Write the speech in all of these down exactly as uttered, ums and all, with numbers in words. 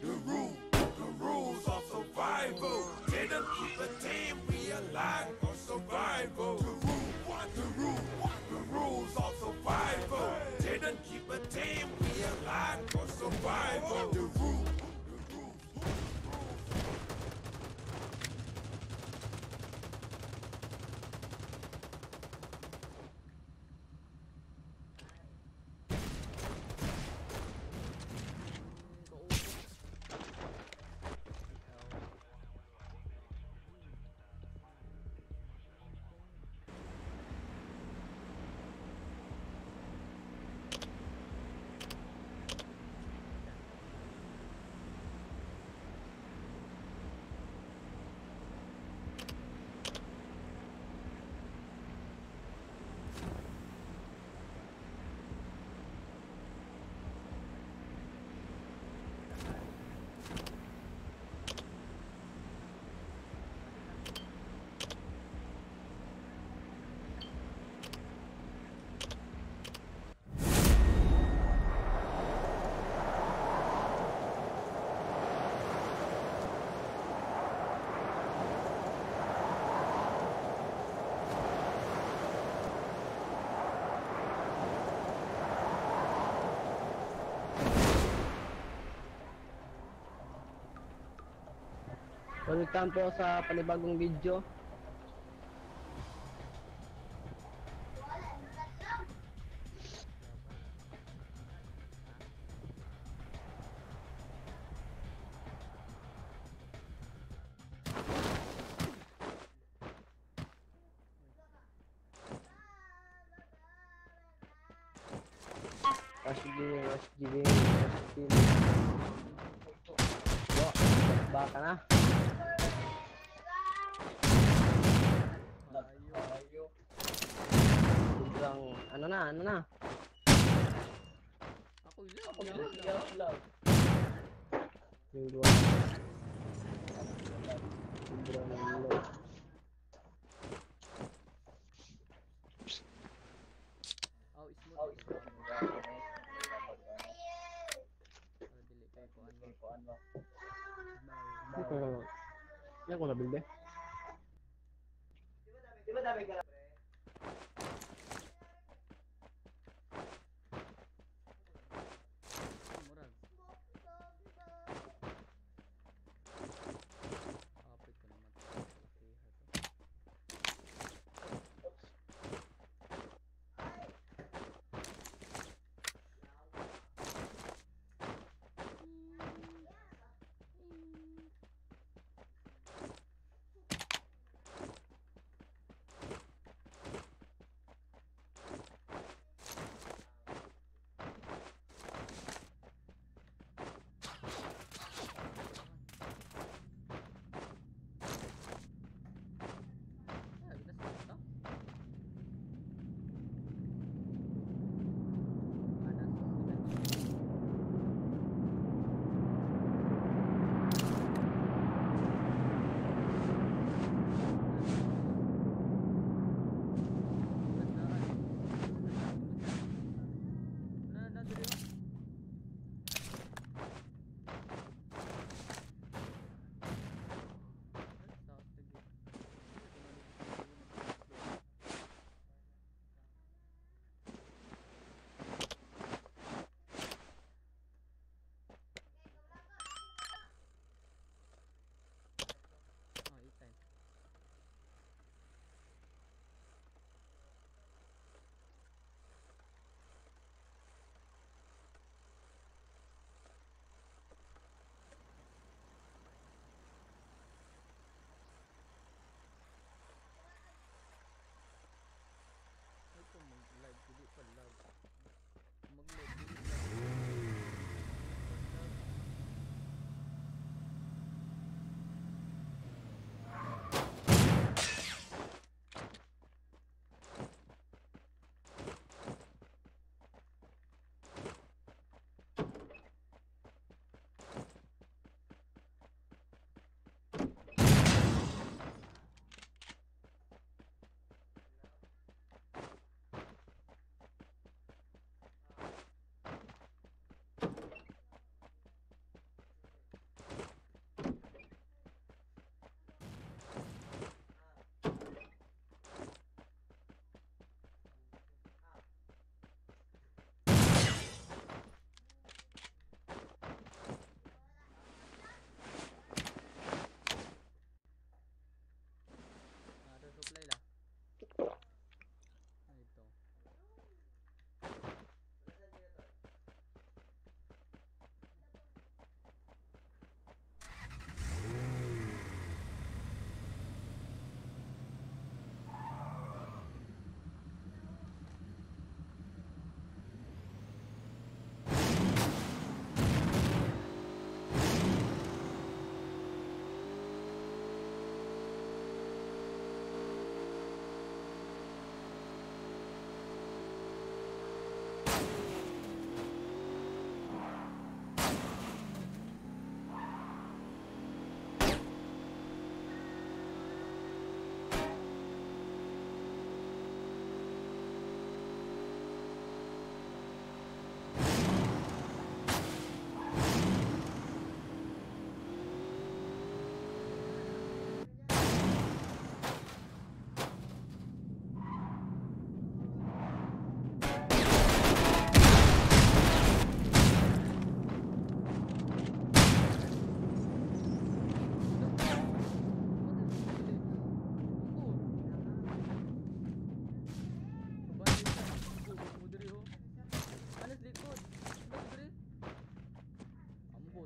the rule, the rules of survival. Didn't keep a team, we alive for survival. The rule, what the rule, what the rules of survival. Didn't keep a team, we alive for survival. The rule. Welcome po sa panibagong video. Rush G, Rush G, Rush G. Yo, baka na. Sobrang ano na, ano na. Ako lang, ako lang. Yung dua. Sobrang low. Oh, smooth. Para dili kay kuan mo. Yan ko nabilde. Diba dami ka? Murag. Apit ko naman.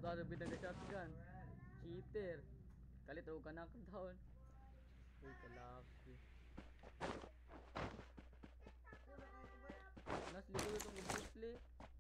Kaso pinag-shotgun. Cheater. Kalit o ka knockdown. Uy, kalaki. Nas, ligo itong gubusli.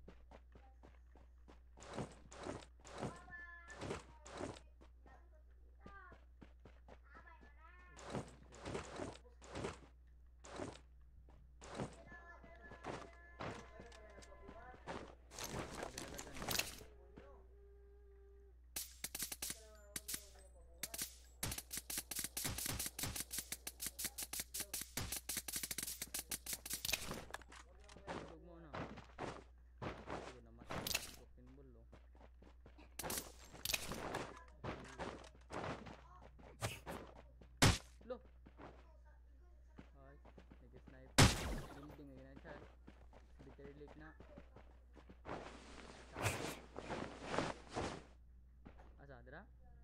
Tulog mo na. Sige na, mas pinball oh. Lo! Ay, nag-snipe. Building ngayon na siya. Bitter lake na. Asa, dira?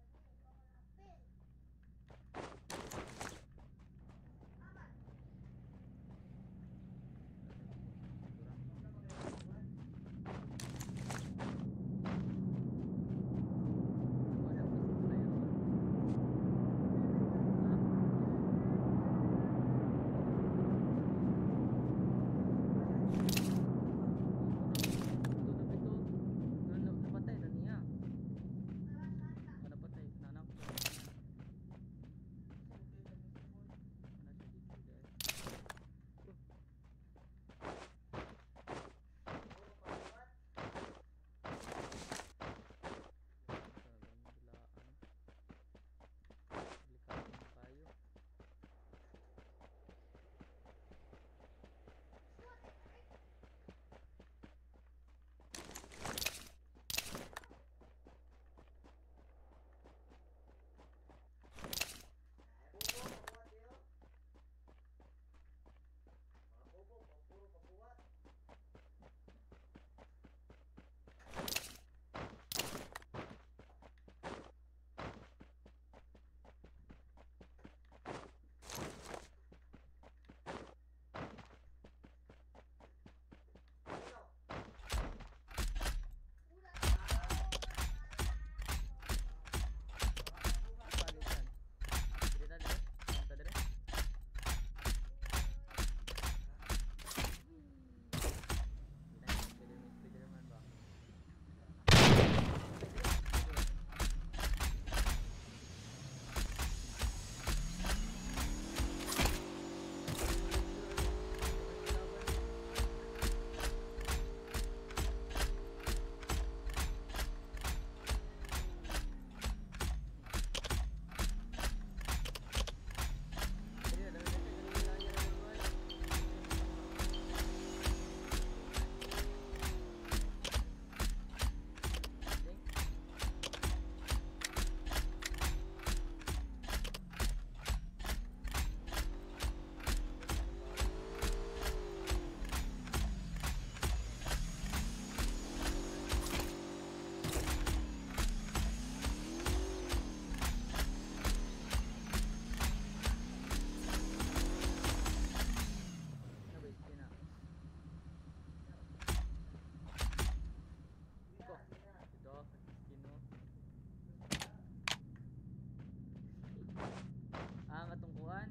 Ang katungkuan.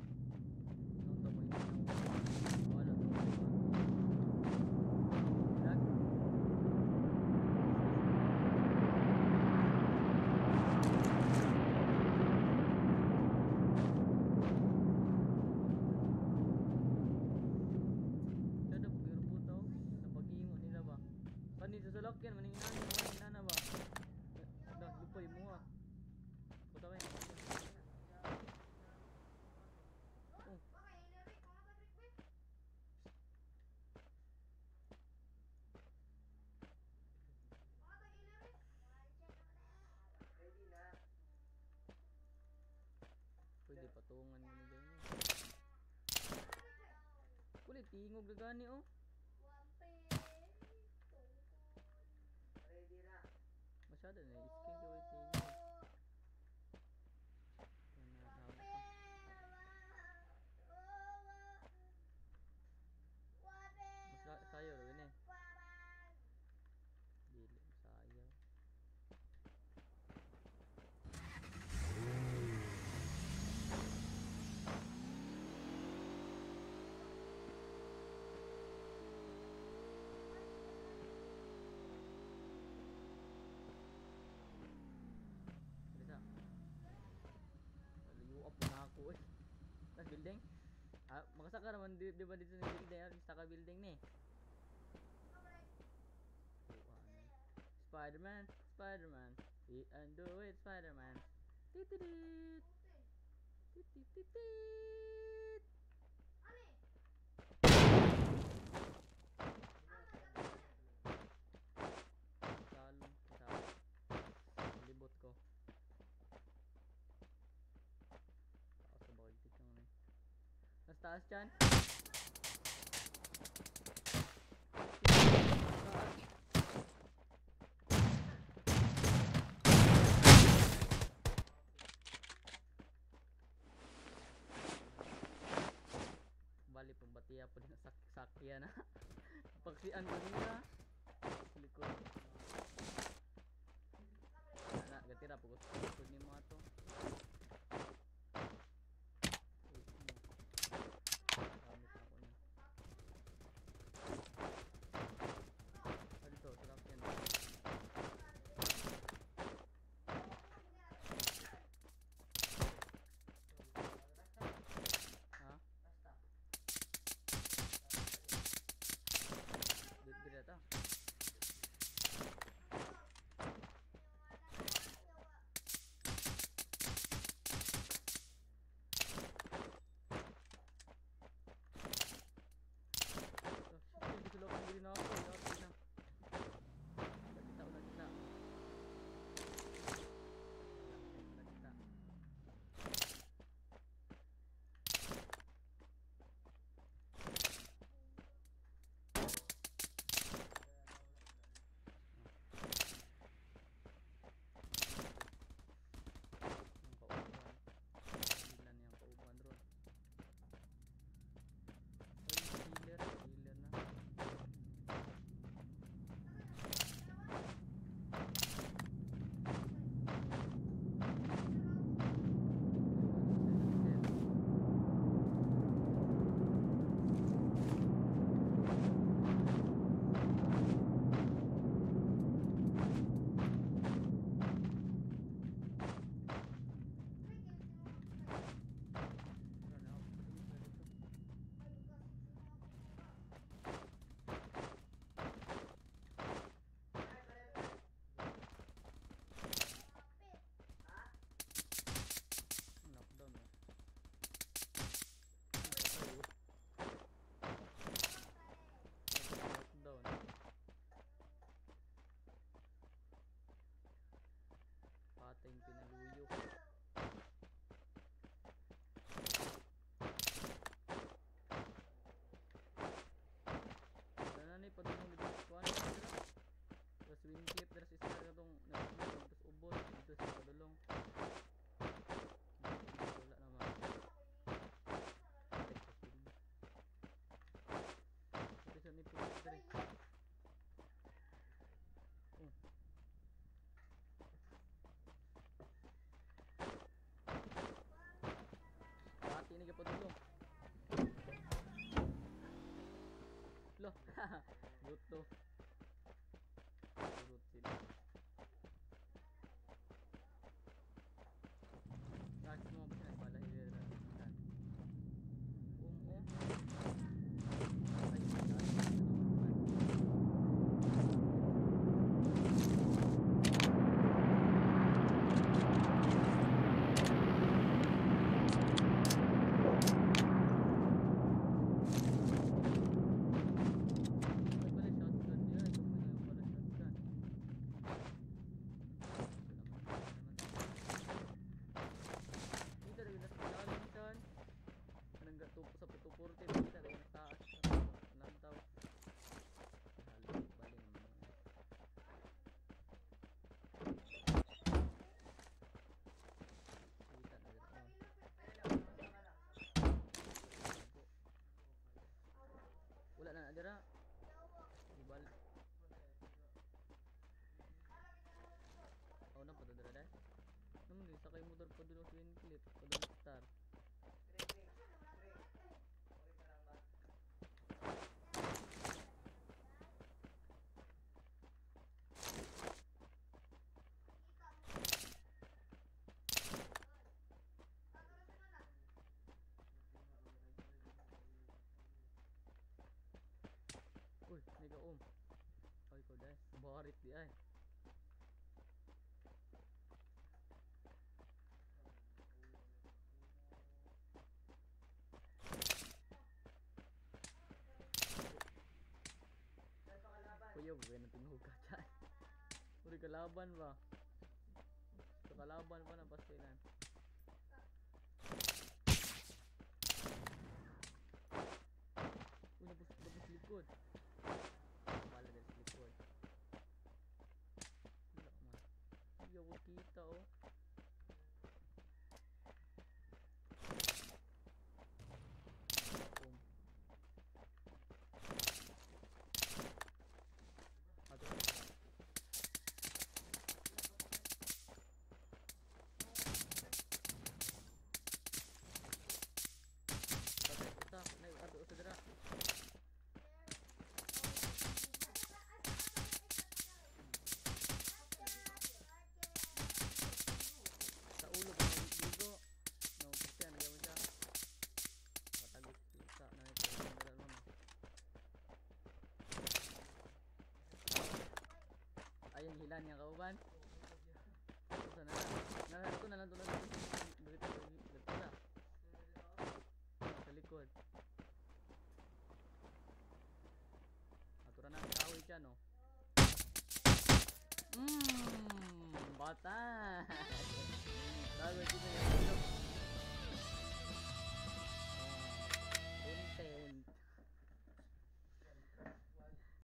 Nung tumoy na. Wala to. Lag. Kada pero puto, napag-imo nila ba? Kanito sa lakyan maningnan, maningnan na ba? Dah lupa mo ah. Puta ba? Pwede patungan mo ni Jenny. Kulit tingog na gani oh. Masyado na isking ko yung tingog. Yan na tawag pa. Mas sayo rin eh. Dili sayo. Makasaka naman di, di ba dito sa building, ah, sa ka building ni. Spider-Man, Spider-Man, we undo it, Spider-Man. Tititit. Tititit. Salong kita. Libot ko. Taas sa bakit tikang na. Nas taas dyan. Bali pambatiya po din sak sakya na. Pagsian ko nila. Sa likod. Na, gatira po ko. Likod ni mga to. Gamit na ko niya. Ah, dito, sarap yan. Ha? Dito ta. Dito lang ang na ako. Lapit na. Ulat kita, ulat kita. Ulat kita. Yung pauban. Bilan yung pauban ron. Ay, healer. Healer na. Knockdown eh. Knockdown. Patay yung pinaluyo. Wala na pa doon dito. Kuhaan na sila. Tapos wing clip. Tapos isa ka itong nagpapalong. Tapos ubod. Dito sa padulong. Wala naman. Ito siya ni Pagdre. Oh. Pati ni kapadulong. Lo. Buto. Burut sila. Rakit mo ba siya? Pala hilir na. Um, oh. Ay, wala na adira. Ibal. Oh, na padadara dai. Naman di sakay motor pa dulo twin clip, padulong star. Barit di ay. Kuya, buwan na tinuga dyan. Uri kalaban ba? Sa kalaban pa ng pastilan. Uy, nabus, nabus likod. Bala din sa likod. Wala man. Hindi ako kita oh. Um. Ato. Patay kita, nay ato sa dira. Sa ulo pa ng ligo. No, kasi ano gawin siya. Matagos kita na ito. Ang mo. Ayun, hilan niya kauban. Sana na. Nalala ko na lang tulad dito. Dito dito na. Sa likod. Atura na ang kahoy dyan, no? Mmm, bata. Bago dito yun.